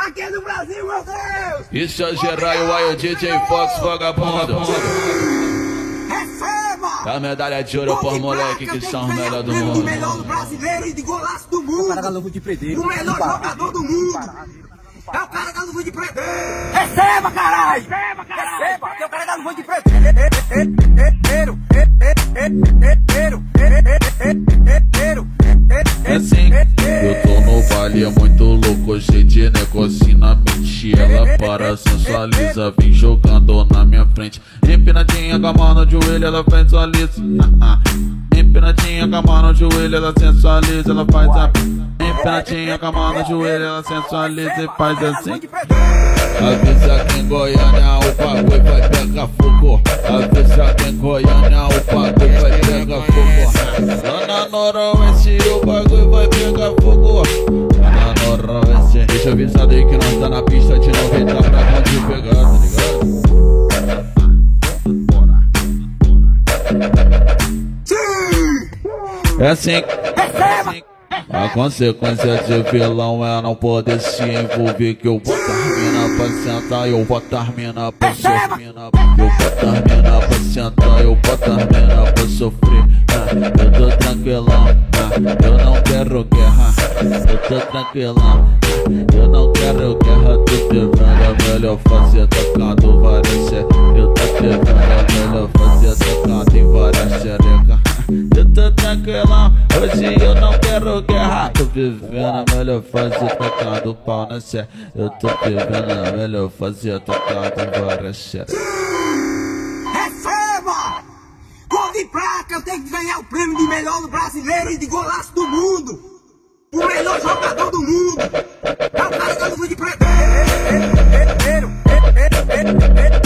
aqui no Brasil, meu Deus! Isso é Gerai, aí o DJ Fox vagabundo. Receba! A medalha de ouro por moleque que são os melhores do mundo. O melhor brasileiro e de golaço do mundo. O cara da luva de predeiro. O melhor jogador do mundo. É o cara da luva de predeiro. Receba, caralho! Receba! É o cara da luva de predeiro. É assim, eu tô no baile, é muito louco, cheio de negocinho na mente. Ela para, sensualiza, vem jogando na minha frente. Empinadinha com a mão no joelho, ela sensualiza. Empinadinha com a mão no joelho, ela sensualiza, ela faz a... Empinadinha com a mão no joelho, ela sensualiza e faz assim. Avisa que em Goiânia o bagulho vai pegar fogo. Avisa que em Goiânia o bagulho vai pegar fogo. Lá na Noroeste o bagulho vai pegar fogo. Lá na Noroeste. Deixa avisado aí que nós tá na pista de 90 pra onde pegar, tá ligado? Bora. É assim. A consequência de vilão é não poder se envolver. Que eu botar mina pra sentar, eu botar mina pra sofrer. Eu botar mina pra sentar, eu botar mina pra sofrer. Eu tô tranquilão, eu não quero guerra. Eu tô tranquilão, eu não quero guerra. Tô pegando, é melhor fazer tocando várias xerecas. Eu tô pegando, é melhor fazer tocando em várias xerecas. Eu tô tranquilão, hoje eu não quero guerra. Tô vivendo a melhor fase tocando pau na sé. Eu tô vivendo a melhor fase tocando em várias xerecas. Receba! Gol de placa, eu tenho que ganhar o prêmio de melhor brasileiro e de golaço do mundo. O melhor jogador do mundo. É o cara da luva de predeiro.